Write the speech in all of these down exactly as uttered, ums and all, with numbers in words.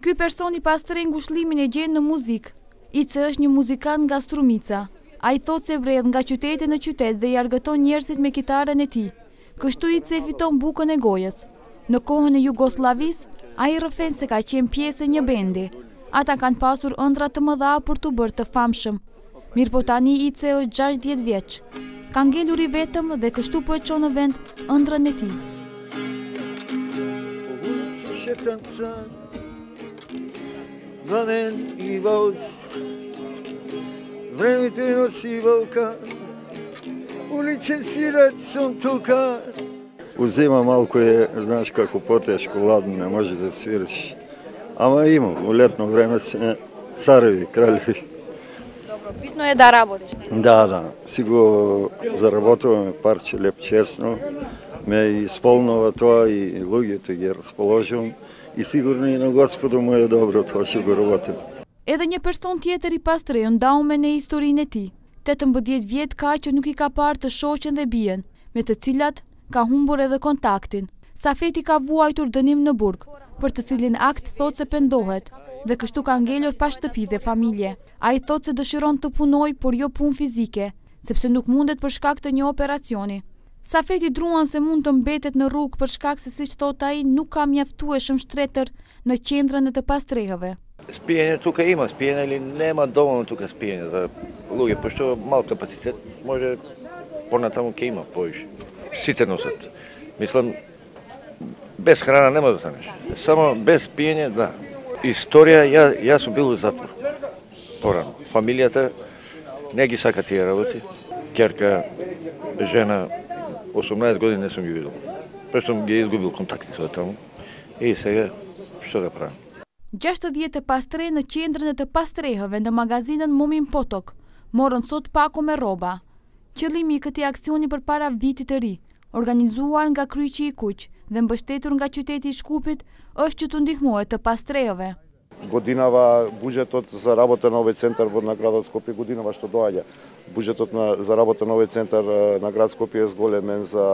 Ky person i pastrej ngushëllimin e gjen në muzikë. Ice është një muzikant nga Strumica. Ai thotë se vredh nga qyteti në qytet dhe i argëton njerëzit me kitarën e tij. Kështu Ice e fiton bukën e gojës. Në kohën e Jugosllavisë, ai rrëfen se ka qenë pjesë e një bendi. Ata kanë pasur ëndra të mëdha për t'u bërë të famshëm. Mirëpo tani Ice është gjashtëdhjetë vjeç. Ka ngelur i vetëm dhe kështu po e çon në vend ëndrrën e tij. Vaden i voz, vremi të në si volkan, unë që sirat son tokan. Uzima malko je, znaš kako poteš ladno, ne može da sviriš. Ама има, u ljetno vreme se carevi, kraljevi. Dobro, bitno je da работиш. Да, да, си го заработуваме парче леп честно, ме изпълнува това и луѓето ги разположувам. I sigurno i na Gospodu mu je dobro to që go работим. Edhe një person tjetër i pastreu ndau me në historinë e tij. tetëmbëdhjetë vjet ka që nuk i ka parë të shoqen dhe bien, me të cilat ka humbur edhe kontaktin. Safeti ka vuajtur dënim në burg, për të cilin akt thotë se pendohet, dhe kështu ka ngelur pa shtëpi dhe familje. Ai thotë se dëshiron të punojë, por jo punë fizike, sepse nuk mundet për shkak të një operacioni. Safeti druan se mund të mbetet në rrugë për shkak se, siç thot ai, nuk ka mjaftueshëm shtretër në qendrën e të pastrehëve. Спиење тука има, спиење или нема доволно тука спиење за луѓе, пошто мал капацитет, може понатаму ќе има повеќе. Сите носат. Мислам, без храна нема да станеш. Само без пиење, да. Историја, ја, ја сум бил у затвор. Порано. Фамилијата не ги сака тие работи. Ќерка, жена, осумнаесет години не сум ги видел. Прешто ги изгубил контакти со таму. И сега, што да правам? gjashtëdhjetë pastre në qendrën e të pastrehëve në magazinën Momin Potok morën sot pako me rroba. Qëllimi i këtij aksioni përpara vitit të ri, organizuar nga Kryqi i Kuq dhe mbështetur nga qyteti i Shkupit, është që të ndihmohet të pastrehëve. Годинава буџетот за работа на овој центар во на градот Скопје, годинава што доаѓа. Буџетот на за работа на овој центар на град Скопје е зголемен за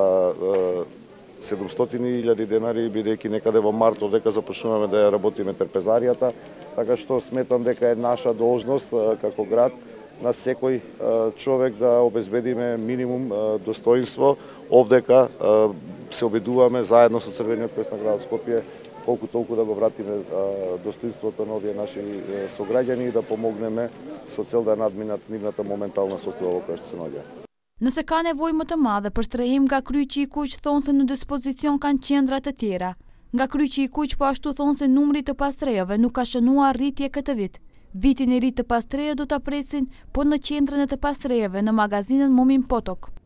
седумстотини илјади денари, бидејќи некаде во март одека започнуваме да ја работиме трпезаријата, така што сметам дека е наша должност како град на секој човек да обезбедиме минимум достоинство. Овдека се обидуваме заедно со Црвениот крест на градот Скопје колку толку да го вратиме достоинството на овие наши сограѓани и да помогнеме со цел да надминат нивната моментална состојба во која што се наоѓаат. Nëse ka nevojë më të madhe për strehim nga Kryqi i Kuq, thonë se në dispozicion kanë qendra të tjera. Nga Kryqi i Kuq po ashtu thonë se numri të pastrehëve nuk ka shënuar rritje këtë vit. Vitin e ri të pastrehëve do ta presin po në qendrën e të pastrehëve në magazinën Momin Potok.